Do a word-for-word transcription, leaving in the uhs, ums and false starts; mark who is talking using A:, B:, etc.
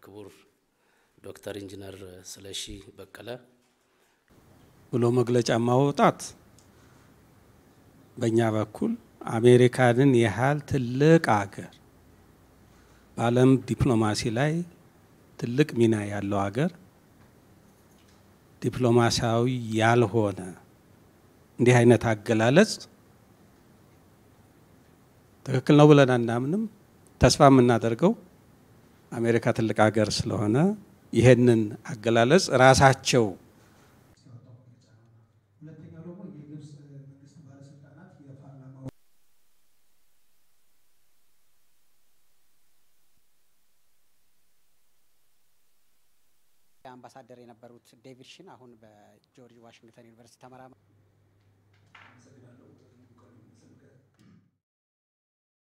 A: ክቡር ዶክተር ኢንጂነር ስለሺ በቀለ
B: ብሎ መግለጫ ማውጣት በእኛ በኩል አሜሪካንን ያህል ትልቅ አገር በዓለም ዲፕሎማሲ ላይ ትልቅ ሚና ያለው አገር ዲፕሎማሲያዊ ያልሆነ እንዲህ አይነት አገላለጽ ትክክል ነው ብለን አናምንም። ተስፋ የምናደርገው አሜሪካ ትልቅ አገር ስለሆነ ይሄንን አገላለጽ ራሳቸው
C: አምባሳደር የነበሩት ዴቪድ ሽን አሁን በጆርጅ ዋሽንግተን ዩኒቨርሲቲ ተመራማሪ